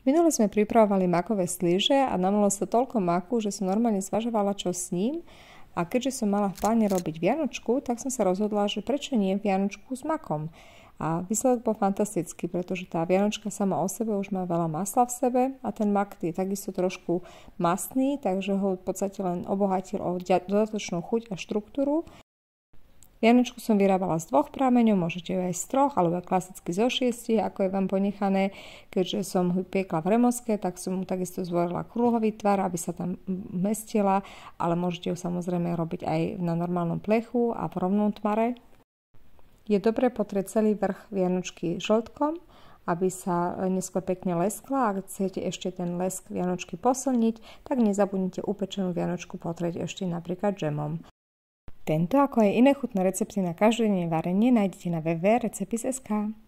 Minule sme pripravovali makové slíže a namalo sa toľko maku, že som normálne zvažovala, čo s ním. A keďže som mala v pláne robiť vianočku, tak som sa rozhodla, že prečo nie vianočku s makom. A výsledok bol fantastický, pretože tá vianočka sama o sebe už má veľa masla v sebe a ten mak je takisto trošku mastný, takže ho v podstate len obohatil o dodatočnú chuť a štruktúru. Vianočku som vyrábala z 2 prameňov, môžete ju aj z 3, alebo klasicky zo 6, ako je vám ponechané. Keďže som ho piekla v remoske, tak som mu takisto zvolila kruhový tvar, aby sa tam mestila, ale môžete ju samozrejme robiť aj na normálnom plechu a v rovnom tvare. Je dobre potrieť celý vrch vianočky žltkom, aby sa neskôr pekne leskla. Ak chcete ešte ten lesk vianočky posilniť, tak nezabudnite upečenú vianočku potrieť ešte napríklad džemom. Tento ako aj iné chutné recepty na každodenné varenie nájdete na www.recepis.sk.